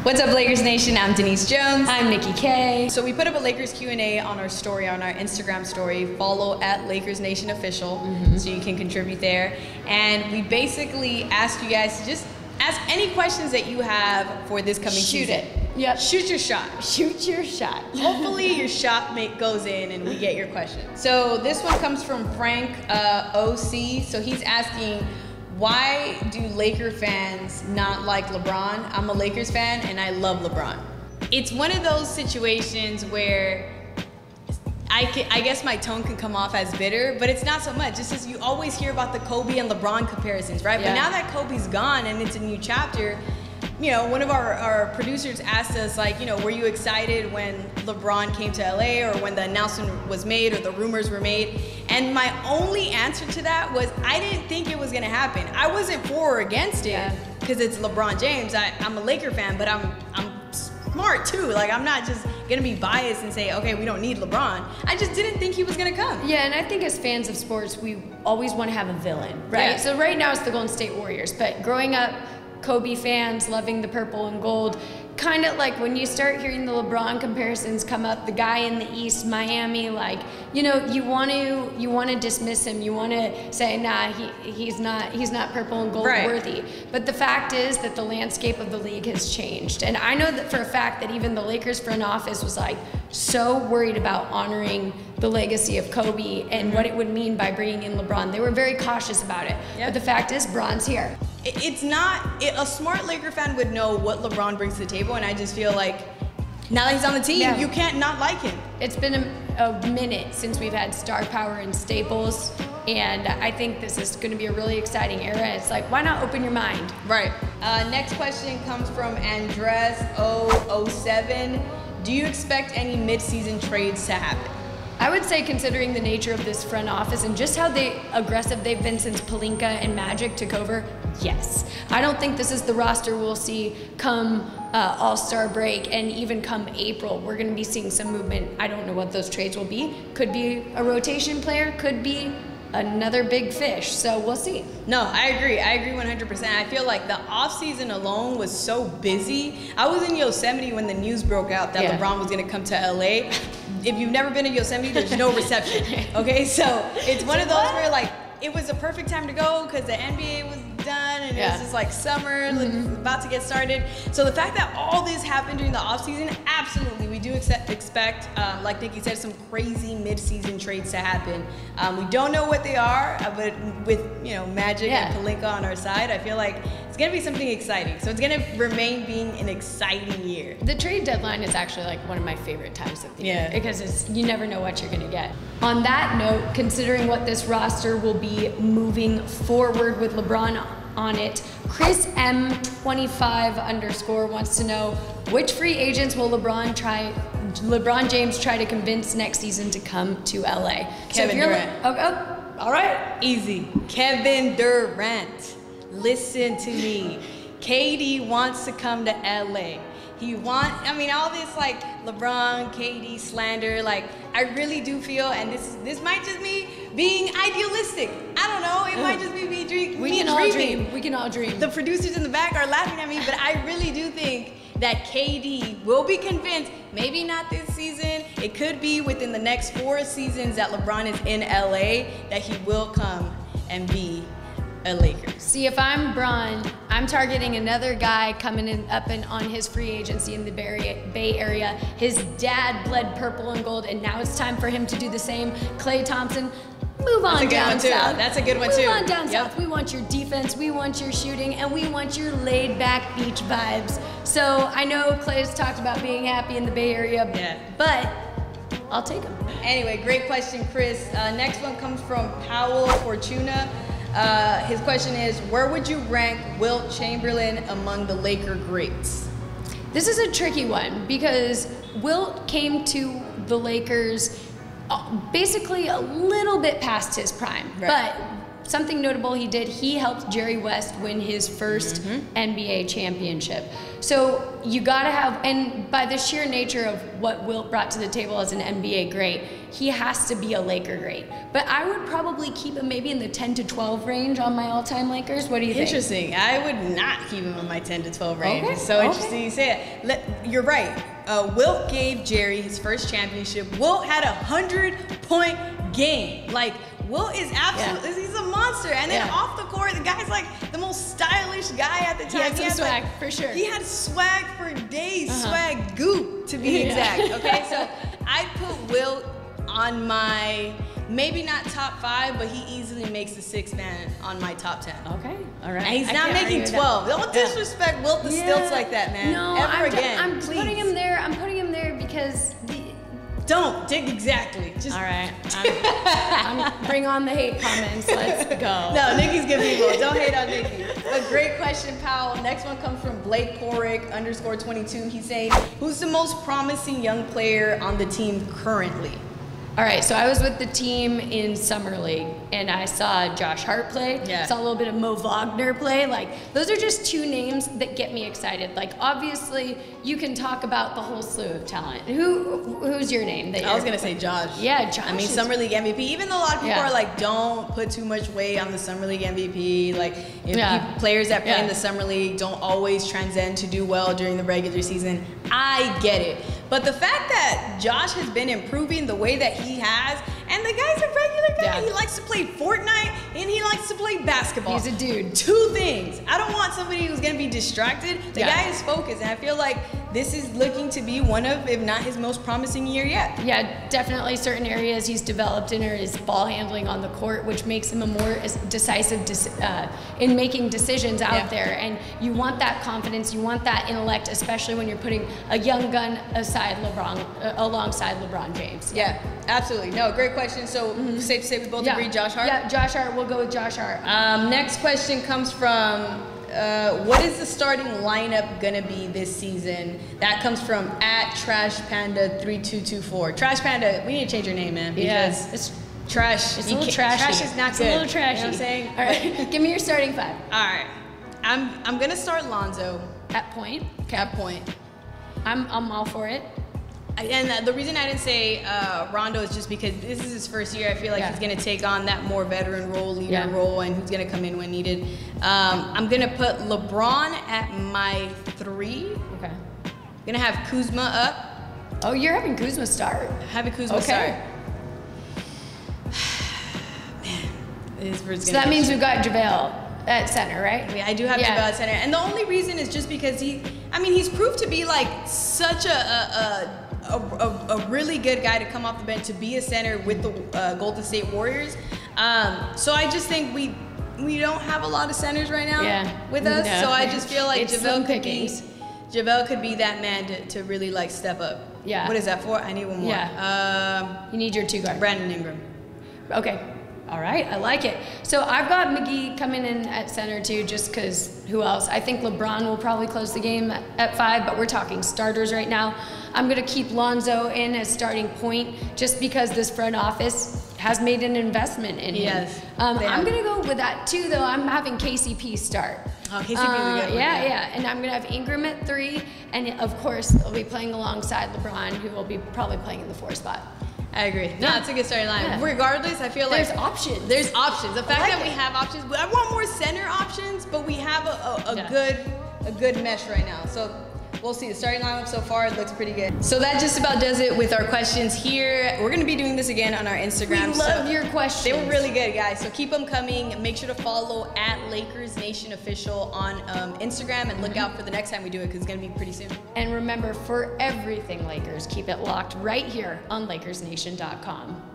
What's up, Lakers Nation? I'm Denise Jones. I'm Nikki K. So we put up a Lakers Q&A on our story, on our Instagram story. Follow at Lakers Nation Official, so you can contribute there. And we basically asked you guys to just ask any questions that you have for this coming season. Yep. Shoot your shot. Shoot your shot. Hopefully your shot goes in and we get your question. So this one comes from Frank OC. So he's asking, why do Laker fans not like LeBron? I'm a Lakers fan and I love LeBron. It's one of those situations where I guess my tone can come off as bitter, but it's not so much. It's just you always hear about the Kobe and LeBron comparisons, right? Yeah. But now that Kobe's gone and it's a new chapter, you know, one of our producers asked us, like, you know, were you excited when LeBron came to LA or when the announcement was made or the rumors were made? And my only answer to that was I didn't think it was gonna happen. I wasn't for or against it because it's LeBron James. I'm a Laker fan, but I'm smart too. Like, I'm not just gonna be biased and say, okay, we don't need LeBron. I just didn't think he was gonna come. Yeah, and I think as fans of sports, we always want to have a villain, right? Yeah. So right now it's the Golden State Warriors, but growing up, Kobe fans loving the purple and gold, kind of like when you start hearing the LeBron comparisons come up, the guy in the East, Miami, like, you know, you want to dismiss him. You want to say, nah, he's not purple and gold worthy. But the fact is that the landscape of the league has changed, and I know that for a fact that even the Lakers front office was like so worried about honoring the legacy of Kobe and what it would mean by bringing in LeBron. They were very cautious about it. Yep. But the fact is, Bron's here. It's not, a smart Laker fan would know what LeBron brings to the table, and I just feel like now that he's on the team, you can't not like him. It's been a minute since we've had star power and staples, and I think this is going to be a really exciting era. It's like, why not open your mind? Right. Next question comes from Andres 007. Do you expect any mid-season trades to happen? I would say, considering the nature of this front office and just how aggressive they've been since Pelinka and Magic took over, yes. I don't think this is the roster we'll see come All-Star break, and even come April. We're going to be seeing some movement. I don't know what those trades will be. Could be a rotation player, could be another big fish, so we'll see. No, I agree 100%. I feel like the offseason alone was so busy. I was in Yosemite when the news broke out that LeBron was going to come to LA. If you've never been to Yosemite, there's no reception, okay? So it's one of those where, like, it was a perfect time to go because the NBA was done and it was just like summer, about to get started. So the fact that all this happened during the offseason, absolutely, we do expect, like Nikki said, some crazy mid-season trades to happen. We don't know what they are, but with, you know, Magic and Pelinka on our side, I feel like it's gonna be something exciting. So it's gonna remain being an exciting year. The trade deadline is actually like one of my favorite times of the year because you never know what you're gonna get. On that note, considering what this roster will be moving forward with LeBron on it, Chris M25_ wants to know, which free agents will LeBron James try to convince next season to come to LA? Kevin Durant. All right. Easy. Kevin Durant. Listen to me. KD wants to come to LA. I mean, all this like LeBron, KD slander, like I really do feel, and this might just be being idealistic. I don't know, it might just be me dreaming. We can all dream. The producers in the back are laughing at me, but I really do think that KD will be convinced, maybe not this season, it could be within the next 4 seasons that LeBron is in LA, that he will come and be a Laker. See, if I'm Bron, I'm targeting another guy coming up and on his free agency in the Bay Area. His dad bled purple and gold, and now it's time for him to do the same. Klay Thompson, move on down south. That's a good one too. Move on down south. We want your defense, we want your shooting, and we want your laid-back beach vibes. So I know Klay's talked about being happy in the Bay Area, but I'll take him. Anyway, great question, Chris. Next one comes from Powell Fortuna. His question is, where would you rank Wilt Chamberlain among the Laker greats? This is a tricky one because Wilt came to the Lakers basically a little bit past his prime, but something notable he did, he helped Jerry West win his first NBA championship. So you gotta have, and by the sheer nature of what Wilt brought to the table as an NBA great, he has to be a Laker great. But I would probably keep him maybe in the 10 to 12 range on my all-time Lakers. What do you think? Interesting. I would not keep him in my 10 to 12 range. Okay. It's so interesting you say it. You're right. Wilt gave Jerry his first championship. Wilt had a 100-point game. Like, Wilt is absolutely, he's a monster. And then off the court, the guy's like the most stylish guy at the time. He had some swag, for sure. He had swag for days, swag goop to be exact. Okay, so I put Wilt on my, maybe not top 5, but he easily makes the 6th man on my top 10. Okay, all right. And he's not making 12. Don't disrespect Wilt the stilts like that, man. No, I'm putting him there. I'm putting him there because don't dig exactly. Just all right. I'm bring on the hate comments. Let's go. No, Nikki's good people. Don't hate on Nikki. But great question, pal. Next one comes from Blake Korick _22. He's saying, who's the most promising young player on the team currently? All right, so I was with the team in Summer League, and I saw Josh Hart play. Yeah. Saw a little bit of Mo Wagner play. Like, those are just 2 names that get me excited. Like, obviously, you can talk about the whole slew of talent. Who's your name? I was gonna say Josh. Yeah, Josh. I mean, Summer League MVP. Even though a lot of people are like, don't put too much weight on the Summer League MVP. Like, players that play in the Summer League don't always transcend to do well during the regular season. I get it. But the fact that Josh has been improving the way that he has, and the guy's a regular guy. Yeah. He likes to play Fortnite and he likes to play basketball. He's a dude. 2 things. I don't want somebody who's gonna be distracted. The guy is focused, and I feel like this is looking to be one of, if not his most promising year yet. Yeah, definitely certain areas he's developed in are his ball handling on the court, which makes him a more decisive in making decisions out there. And you want that confidence, you want that intellect, especially when you're putting a young gun alongside LeBron James. Yeah, absolutely. No, great question. So safe to say we both agree, Josh Hart? Yeah, Josh Hart. We'll go with Josh Hart. Next question comes from, what is the starting lineup gonna be this season? That comes from @TrashPanda3224. Trash Panda, we need to change your name, man. Because it's trash. It's a little trashy. Trash is not good. It's a little trashy. You know what I'm saying? All right, give me your starting 5. All right, I'm gonna start Lonzo at point. Okay. At point. I'm all for it. And the reason I didn't say Rondo is just because this is his first year. I feel like he's going to take on that more veteran role, leader role, and he's going to come in when needed. I'm going to put LeBron at my 3. Okay. I'm going to have Kuzma up. Oh, you're having Kuzma start? Having Kuzma start. Man, this is so that means we've got JaVale at center, right? Yeah, I do have JaVale at center. And the only reason is just because he's proved to be like such a really good guy to come off the bench to be a center with the Golden State Warriors. So I just think we don't have a lot of centers right now with us. No. So I just feel like JaVale could be that man to really like step up. Yeah. What is that for? I need one more. Yeah. You need your 2 guard. Brandon Ingram. Okay. All right, I like it. So I've got McGee coming in at center too, just because who else? I think LeBron will probably close the game at 5, but we're talking starters right now. I'm going to keep Lonzo in as starting point just because this front office has made an investment in him. Yes. I'm going to go with that too, though. I'm having KCP start. Oh, KCP is a good one. Yeah. And I'm going to have Ingram at 3, and of course, they'll be playing alongside LeBron, who will be probably playing in the 4 spot. I agree. No, it's a good starting line. Yeah. Regardless, I feel like there's options. There's options. The fact that we have options, I want more center options, but we have a good mesh right now. So we'll see. The starting lineup so far looks pretty good. So that just about does it with our questions here. We're gonna be doing this again on our Instagram. We love your questions. They were really good, guys. So keep them coming. Make sure to follow @LakersNationOfficial on Instagram and look out for the next time we do it because it's gonna be pretty soon. And remember, for everything Lakers, keep it locked right here on LakersNation.com.